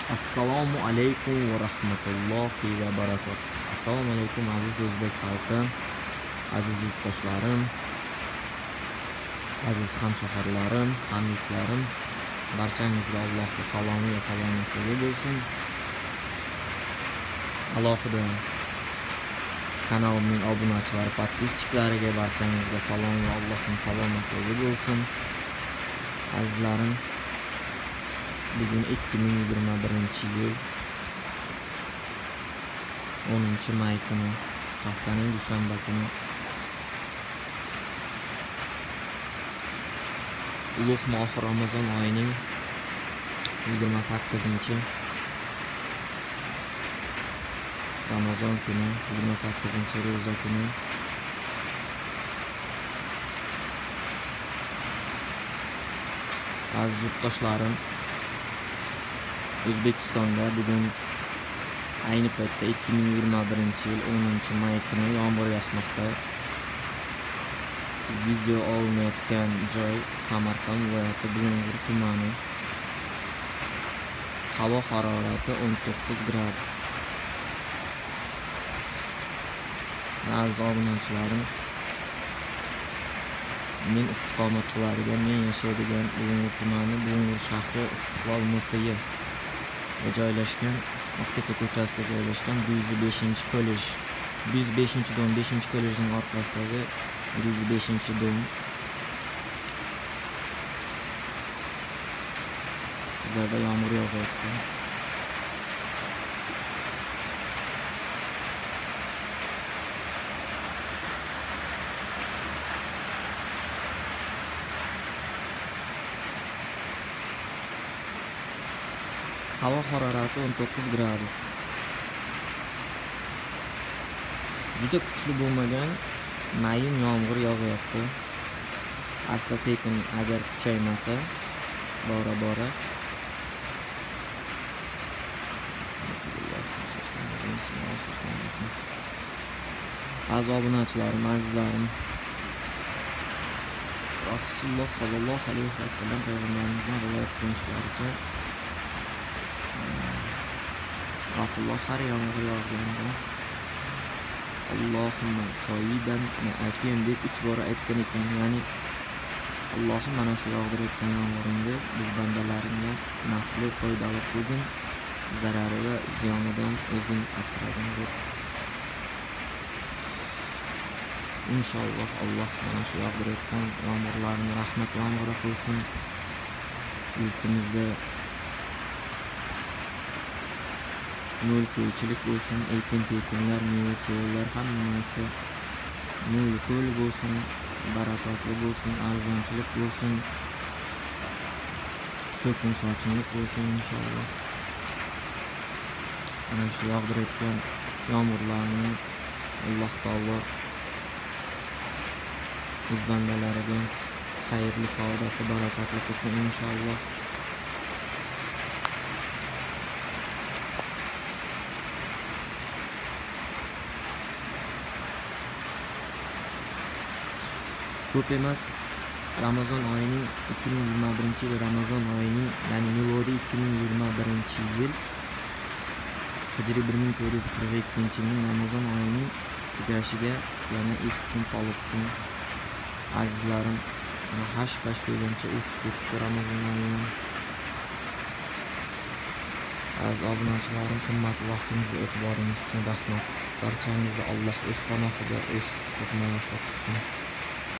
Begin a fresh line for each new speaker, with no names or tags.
Assalomu alaykum va rahmatullohi va barakatuh. Assalomu alaykum aziz o'zbek xalqi, aziz yurtdoshlarim, aziz hamshaharlarim, hamyurtlarim, barchangizga Allohning salomi va salomatligi bo'lsin. Alohida kanalimning obunachilari, podpischiklariga barchangizga salom va Allohning salomatligi bo'lsin. Azizlarim, bugun 2021-yil 10-may kuni, haftaning dushanba kuni ulug' mohi Ramazon oyining 28-Ramazon kuni, 28-ro'za kuni aziz yurtdoshlarim, O'zbekistonda bugun ayni paytda 2021-yil 10-may kuni yomg'ir yog'moqda. Video olinayotgan joy Samarqand viloyati Bulung'ur tumani. Havo harorati 19 gradus. Aziz obunachilarim, men istiqomat qiladigan, men yashaydigan Bulung'ur tumani, Bulung'ur shahri Istiqlol muvqeyi joylashgan, Oqtepa ko'chasida joylashgan 105-kollej, 105-dom, 5-kollejning orqasidagi 105-dom. Bizlarda yomg'ir yog'yapti. Havo harorati 19 gradus. Juda kuchli bo'lmagan mayin yomg'ir yog'yapti. Asta sekin, agar kuchaymasa, bora aziz obunachilarim, azizlarim, Rasululloh sollallohu alayhi vasallam payg'ambarimizdan rivoyat qilishlaricha, Rasululloh har yomg'ir yog'ganda Allohumma soyiban na'atin deb 3 bor aytgan ekan. Ya'ni Allohim, mana shu yog'dirayotgan yomg'iringni biz bandalaringga nafli foydali qilgin, zarari va ziyonidan o'zing asragin deb. Inshaalloh Alloh mana shu yog'dirayotgan yomg'irlarni rahmat yomg'iri qilsin. Yurtimizda mo'l-ko'lchilik bo'lsin, ekin-tekinlar, meva-chevalar hammasi mo'l-ko'l bo'lsin, barakatli bo'lsin, arzonchilik bo'lsin, to'kin-sochinlik bo'lsin inshaalloh. Ana shu yog'dirayotgan yomg'irlarni Alloh taolo biz bandalariga xayrli, saodatli, barakatli qilsin inshaalloh. Ko'p emas, Ramazon oyining 2021-yil Ramazon oyining, ya'ni milodiy 2021-yil hijriy 1442-yilning Ramazon oyining tugashiga yana 2 kun qolibdi. Azizlarim, hash-pash degancha o'tib ketdi Ramazon oyi. Aziz obunachilarim, qimmatli vaqtingizni e'tiboringiz uchun rahmat. Barchangizni Alloh o'z panohida, o'z himoyasida tutsin.